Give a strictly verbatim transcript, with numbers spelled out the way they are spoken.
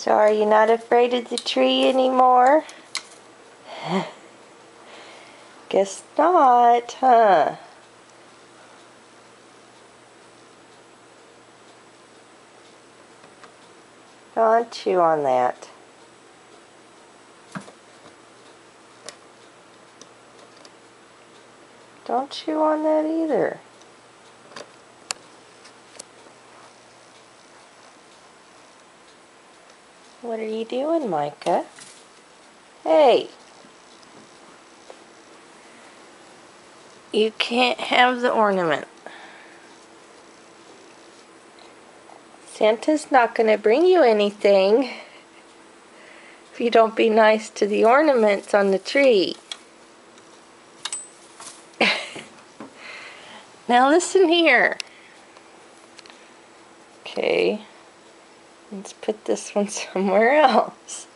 So are you not afraid of the tree anymore? Guess not, huh? Don't chew on that. Don't chew on that either. What are you doing, Micah? Hey! You can't have the ornament. Santa's not going to bring you anything if you don't be nice to the ornaments on the tree. Now listen here. Okay, let's put this one somewhere else.